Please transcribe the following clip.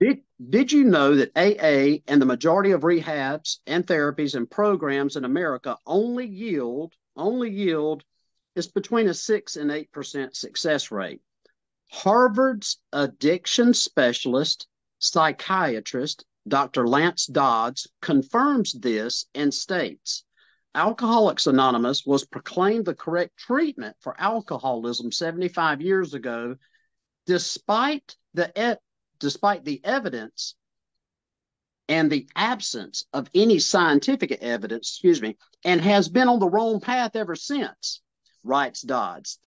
Did you know that AA and the majority of rehabs and therapies and programs in America only yield is between a 6 and 8% success rate? Harvard's addiction specialist psychiatrist, Dr. Lance Dodds, confirms this and states Alcoholics Anonymous was proclaimed the correct treatment for alcoholism 75 years ago, despite the evidence and the absence of any scientific evidence, and has been on the wrong path ever since, writes Dodds.